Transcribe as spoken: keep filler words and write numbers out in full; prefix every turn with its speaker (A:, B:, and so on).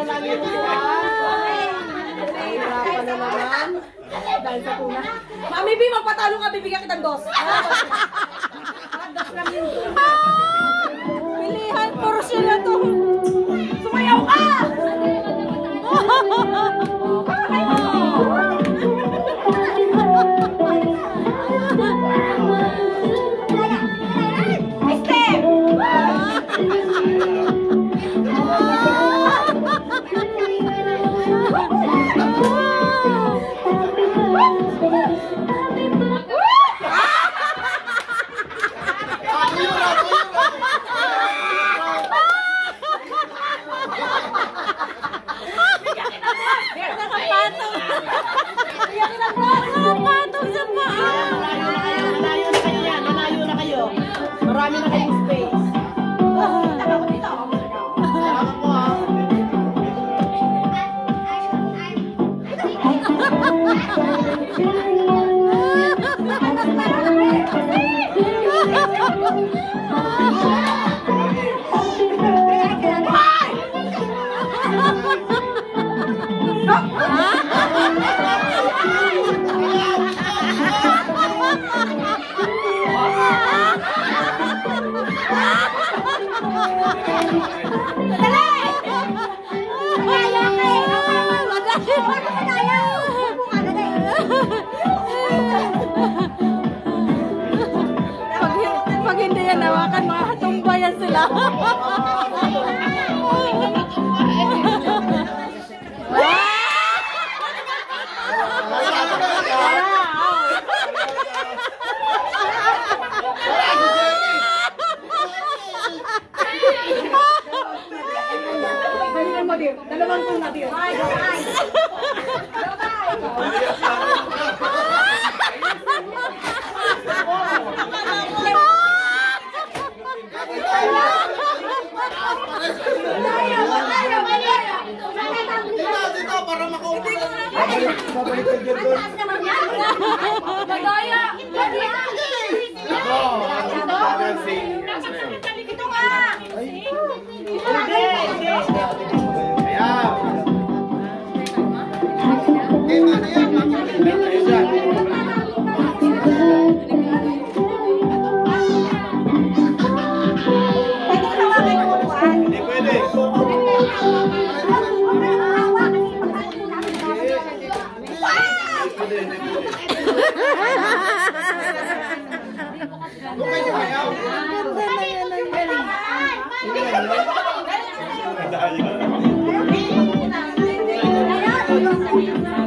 A: na lang yung buwan. Nahihirapan na naman. Dahil sa tuna. Mami B, magpatalo ka, bibigyan kitang dos. Dos lang yung tuna. Pilihan, portion na to. Sumayaw ka! Marami na kayong space. Pag hindi yan nawakan, makatumba yan sila. Dalawang tuna din.
B: Dito, para makaupo.
C: Babalik ka dyan doon.
A: Gagaya! Ito nga! Ganda na yan.